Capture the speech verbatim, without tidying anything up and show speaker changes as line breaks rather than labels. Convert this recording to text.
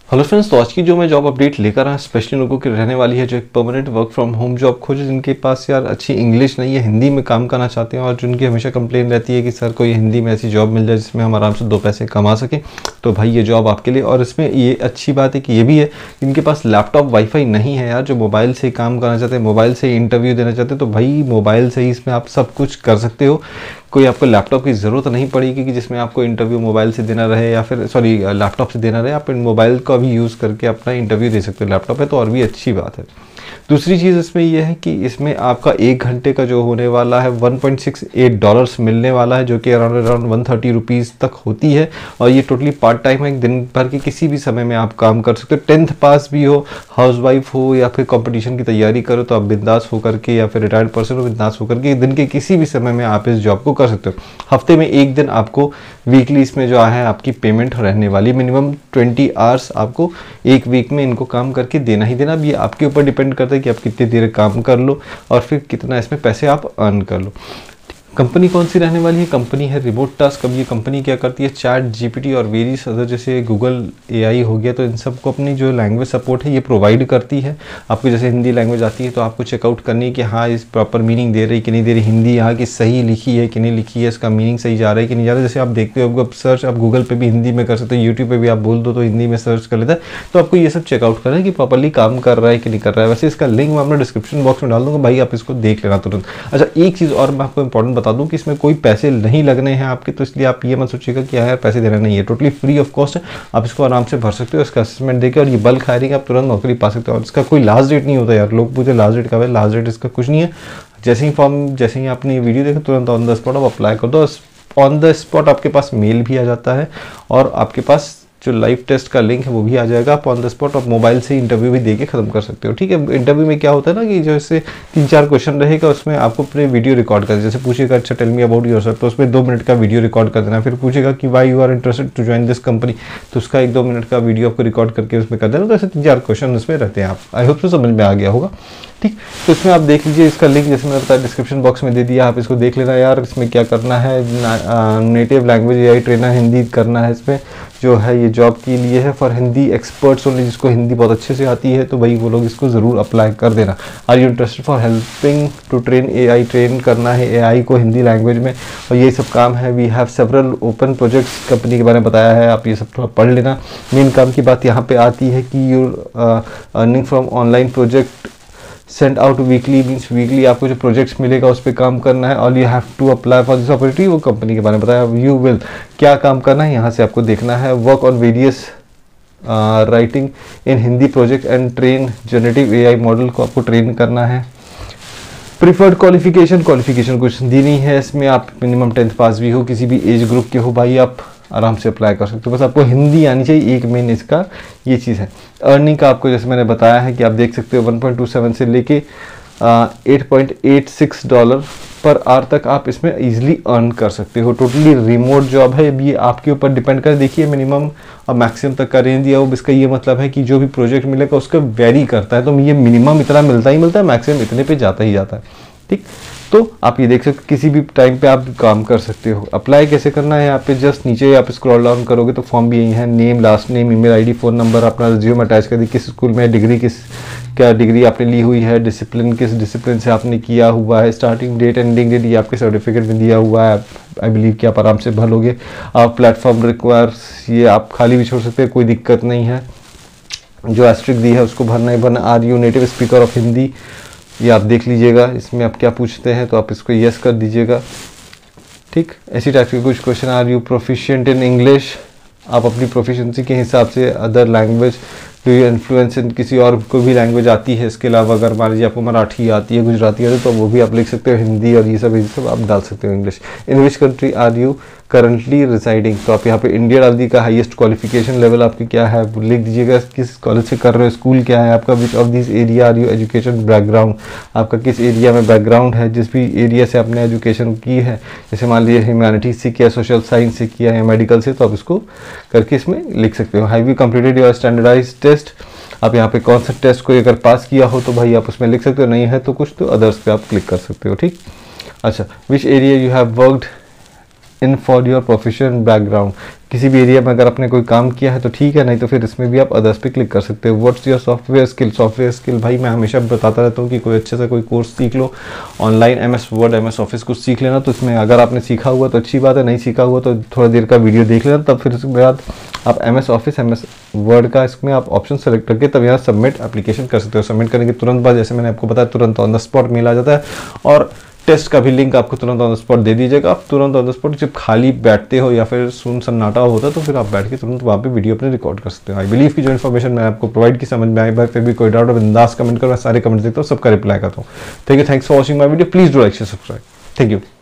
Hello friends, तो आज की जो मैं जॉब अपडेट लेकर आया स्पेशली लोगों की रहने वाली है जो एक permanent work from home job खोजे, जिनके पास यार अच्छी इंग्लिश नहीं है, हिंदी में काम करना चाहते हैं और जिनकी हमेशा कंप्लेन रहती है कि सर कोई हिंदी में ऐसी जॉब मिल जाए जिसमें हम आराम से दो पैसे कमा सकें। तो भाई ये जॉब आपके लिए। और इसमें ये अच्छी बात है कि ये भी है जिनके पास लैपटॉप वाईफाई नहीं है यार, जो मोबाइल से ही काम करना चाहते हैं, मोबाइल से ही इंटरव्यू देना चाहते हैं, तो भाई मोबाइल से ही इसमें आप सब कुछ कर सकते हो। कोई आपको लैपटॉप की ज़रूरत नहीं पड़ेगी कि जिसमें आपको इंटरव्यू मोबाइल से देना रहे या फिर सॉरी लैपटॉप से देना रहे। आप मोबाइल का भी यूज़ करके अपना इंटरव्यू दे सकते हो। लैपटॉप है तो और भी अच्छी बात है। दूसरी चीज़ इसमें यह है कि इसमें आपका एक घंटे का जो होने वाला है one point six eight dollars मिलने वाला है, जो कि around around one thirty rupees तक होती है। और ये टोटली पार्ट टाइम है, दिन भर के किसी भी समय में आप काम कर सकते हो। टेंथ पास भी हो, हाउसवाइफ हो या फिर कंपटीशन की तैयारी करो, तो आप बिंदास होकर के या फिर रिटायर्ड पर्सन हो, बिंदास होकर के दिन के किसी भी समय में आप इस जॉब को कर सकते हो। हफ्ते में एक दिन आपको वीकली इसमें जो है आपकी पेमेंट रहने वाली, मिनिमम ट्वेंटी आवर्स आपको एक वीक में इनको काम करके देना ही देना। अब ये आपके ऊपर डिपेंड करता है कि आप कितनी देर काम कर लो और फिर कितना इसमें पैसे आप अर्न कर लो। कंपनी कौन सी रहने वाली है? कंपनी है रिमोट टास्क। अब ये कंपनी क्या करती है, चैट जीपीटी और वेरियस अदर जैसे गूगल एआई हो गया, तो इन सब को अपनी जो लैंग्वेज सपोर्ट है ये प्रोवाइड करती है। आपको जैसे हिंदी लैंग्वेज आती है तो आपको चेकआउट करनी है कि हाँ इस प्रॉपर मीनिंग दे रही कि नहीं दे रही, हिंदी यहाँ की सही लिखी है कि नहीं लिखी है, इसका मीनिंग सही जा रहा है कि नहीं जा रहा है। जैसे आप देखते हो आप सर्च आप गूगल पर भी हिंदी में कर सकते हो, यूट्यूब पर भी आप बोल दो तो हिंदी में सर्च कर लेता है। तो आपको ये सब चेकआउट करना है कि प्रॉपरली काम कर रहा है कि नहीं कर रहा है। वैसे इसका लिंक मैं अपना डिस्क्रिप्शन बॉक्स में डाल दूँगा, भाई आप इसको देख लेना तुरंत। अच्छा, एक चीज़ और मैं आपको इंपॉर्टेंट बता दूँ कि इसमें कोई पैसे नहीं लगने हैं आपके, तो इसलिए आप ये मत सोचिएगा कि यार पैसे देना नहीं है। टोटली फ्री ऑफ कॉस्ट है, आप इसको आराम से भर सकते हो, इसका असेसमेंट देके, और ये बल्क हायरिंग आप तुरंत नौकरी पा सकते हो। और इसका कोई लास्ट डेट नहीं होता यार, लोग पूछे लास्ट डेट कब है, लास्ट डेट इसका कुछ नहीं है। जैसे ही फॉर्म जैसे ही आपने वीडियो देखा तुरंत ऑन द स्पॉट आप अप्लाई कर दो। ऑन द स्पॉट आपके पास मेल भी आ जाता है और आपके पास जो लाइव टेस्ट का लिंक है वो भी आ जाएगा। आप ऑन द स्पॉट आप मोबाइल से इंटरव्यू भी देके खत्म कर सकते हो। ठीक है, इंटरव्यू में क्या होता है ना कि जो इससे तीन चार क्वेश्चन रहेगा, उसमें आपको अपने वीडियो रिकॉर्ड कर, जैसे पूछेगा अच्छा टेल मी अबाउट योरसेल्फ, तो उसमें दो मिनट का वीडियो रिकॉर्ड कर देना। फिर पूछेगा कि why you are interested to join this company, तो उसका एक दो मिनट का वीडियो आपको रिकॉर्ड करके उसमें कर देना। तो ऐसे तीन चार क्वेश्चन उसमें रहते हैं। आप आई होप तो समझ में आ गया होगा। ठीक, तो इसमें आप देख लीजिए, इसका लिंक जैसे मैंने बताया डिस्क्रिप्शन बॉक्स में दे दिया, आप इसको देख लेना यार। इसमें क्या करना है, native language AI trainer Hindi करना है। इसमें जो है ये जॉब के लिए है फॉर हिंदी एक्सपर्ट्स ओनली, जिसको हिंदी बहुत अच्छे से आती है तो भाई वो लोग इसको ज़रूर अप्लाई कर देना। Are you interested for helping to train AI, train करना है एआई को हिंदी लैंग्वेज में, और ये सब काम है। We have several open projects, company के बारे में बताया है, आप ये सब थोड़ा पढ़ लेना। मेन काम की बात यहाँ पे आती है कि you earning from online project send out weekly, means weekly आपको जो प्रोजेक्ट्स मिलेगा उस पर काम करना है। All you have to apply for this opportunity, वो कंपनी के बारे में बताया। यू विल क्या काम करना है यहाँ से आपको देखना है। Work on various writing in Hindi project and train generative AI model को आपको ट्रेन करना है। प्रीफर्ड क्वालिफिकेशन, क्वालिफिकेशन कुछ दी नहीं है इसमें, आप मिनिमम टेंथ पास भी हो, किसी भी एज ग्रुप के हो, भाई आप आराम से अप्लाई कर सकते हो। बस आपको हिंदी आनी चाहिए, एक मेन इसका ये चीज़ है। अर्निंग का आपको जैसे मैंने बताया है कि आप देख सकते हो वन पॉइंट टू सेवन से लेके eight point eight six dollar per hour तक आप इसमें इजीली अर्न कर सकते हो। टोटली रिमोट जॉब है, ये आपके ऊपर डिपेंड कर, देखिए मिनिमम और मैक्सिमम तक का रेंज दिया हो। इसका ये मतलब है कि जो भी प्रोजेक्ट मिलेगा उसका वेरी करता है, तो ये मिनिमम इतना मिलता ही मिलता है, मैक्सिमम इतने पे जाता ही जाता है। ठीक, तो आप ये देख सकते हो किसी भी टाइम पे आप काम कर सकते हो। अप्लाई कैसे करना है, यहाँ पे जस्ट नीचे आप स्क्रॉल डाउन करोगे तो फॉर्म भी यही है, name, last name, email ID, phone number, अपना रिज्यूम अटैच कर दी, किस स्कूल में, डिग्री किस क्या डिग्री आपने ली हुई है, डिसिप्लिन किस डिसिप्लिन से आपने किया हुआ है, स्टार्टिंग डेट, एंडिंग डेट ये आपके सर्टिफिकेट में दिया हुआ है। आई बिलीव कि आप आराम से भर लोगे। आप प्लेटफॉर्म रिक्वायर्स ये आप खाली भी छोड़ सकते हैं, कोई दिक्कत नहीं है। जो एस्ट्रिक दी है उसको भरना ही भरना। Are you native speaker of Hindi, ये आप देख लीजिएगा, इसमें आप क्या पूछते हैं तो आप इसको यस कर दीजिएगा। ठीक, ऐसी टाइप के कुछ question. Are you proficient in English, आप अपनी प्रोफिशिएंसी के हिसाब से other language, do you influence in किसी और को भी लैंग्वेज आती है इसके अलावा, अगर मान लीजिए आपको मराठी आती है, गुजराती आती है तो वो भी आप लिख सकते हो, हिंदी और ये सब ये सब आप डाल सकते हो English. In which country are you currently residing, तो आप यहाँ पे इंडिया डाल दी का। हाईएस्ट क्वालिफिकेशन लेवल आपकी क्या है वो लिख दीजिएगा, किस कॉलेज से कर रहे हो, स्कूल क्या है आपका, which of this area are you education background, आपका किस एरिया में बैकग्राउंड है, जिस भी एरिया से आपने एजुकेशन की है, जैसे मान लीजिए ह्यूमैनिटीज से किया, सोशल साइंस से किया या मेडिकल से, तो आप इसको करके इसमें लिख सकते हो। Have you completed your standardize test, आप यहाँ पे कौन सा टेस्ट कोई अगर पास किया हो तो भाई आप उसमें लिख सकते हो, नहीं है तो कुछ तो अदर्स पे आप क्लिक कर सकते हो। ठीक, अच्छा, which area you have worked in for your professional background, किसी भी एरिया में अगर आपने कोई काम किया है तो ठीक है, नहीं तो फिर इसमें भी आप अदर्स पे क्लिक कर सकते हो। What's your software skill, software skill भाई मैं हमेशा बताता रहता हूँ कि कोई अच्छे से कोई कोर्स सीख लो online, M S word M S office कुछ सीख लेना। तो इसमें अगर आपने सीखा हुआ तो अच्छी बात है, नहीं सीखा हुआ तो थोड़ा देर का वीडियो देख लेना, तब फिर उसके बाद आप M S office M S word का इसमें आप ऑप्शन सेलेक्ट करके तब यहाँ सबमिट एप्लीकेशन कर सकते हो। सबमिट करने के तुरंत बाद जैसे मैंने आपको बताया तुरंत ऑन द स्पॉट मेल आ जाता है और टेस्ट का भी लिंक आपको तुरंत ऑन द स्पॉट दे दीजिएगा। आप तुरंत ऑन द स्पॉट जब खाली बैठते हो या फिर सुन सन्नाटा होता है तो फिर आप बैठ के तुरंत वहाँ पे वीडियो अपने रिकॉर्ड कर सकते हो। आई बिलीव की जो इन्फॉर्मेशन मैंने आपको प्रोवाइड की समझ में आई, बाय फिर भी कोई डाउट हो बिंदास कमेंट करो, मैं सारे कमेंट देखता हूँ, सबका रिप्लाई करता हूँ। ठीक है, thanks for watching my video, please do like share subscribe, thank you.